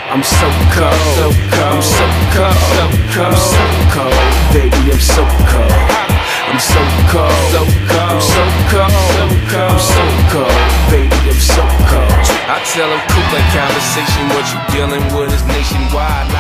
I'm so cold, I'm so cold, I'm so cold, baby, I'm so cold. I'm so cold, I'm so cold, I'm so cold, baby, I'm so cold. I tell them cool that conversation, what you dealing with is nationwide.